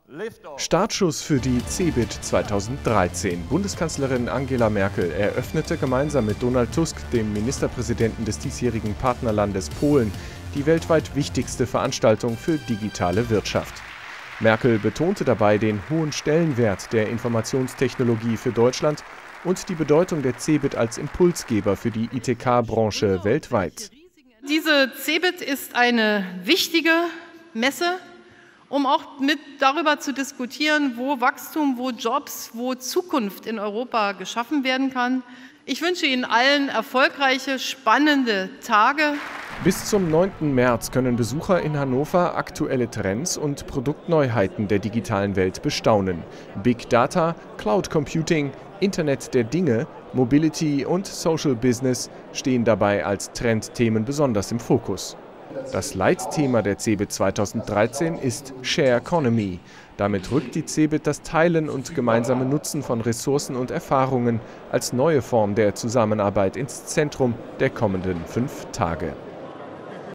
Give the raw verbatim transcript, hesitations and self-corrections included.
Startschuss für die CeBIT zweitausenddreizehn. Bundeskanzlerin Angela Merkel eröffnete gemeinsam mit Donald Tusk, dem Ministerpräsidenten des diesjährigen Partnerlandes Polen, die weltweit wichtigste Veranstaltung für digitale Wirtschaft. Merkel betonte dabei den hohen Stellenwert der Informationstechnologie für Deutschland und die Bedeutung der CeBIT als Impulsgeber für die I T K-Branche weltweit. Diese CeBIT ist eine wichtige Messe, um auch mit darüber zu diskutieren, wo Wachstum, wo Jobs, wo Zukunft in Europa geschaffen werden kann. Ich wünsche Ihnen allen erfolgreiche, spannende Tage. Bis zum neunten März können Besucher in Hannover aktuelle Trends und Produktneuheiten der digitalen Welt bestaunen. Big Data, Cloud Computing, Internet der Dinge, Mobility und Social Business stehen dabei als Trendthemen besonders im Fokus. Das Leitthema der CeBIT zweitausenddreizehn ist Share Economy. Damit rückt die CeBIT das Teilen und gemeinsame Nutzen von Ressourcen und Erfahrungen als neue Form der Zusammenarbeit ins Zentrum der kommenden fünf Tage.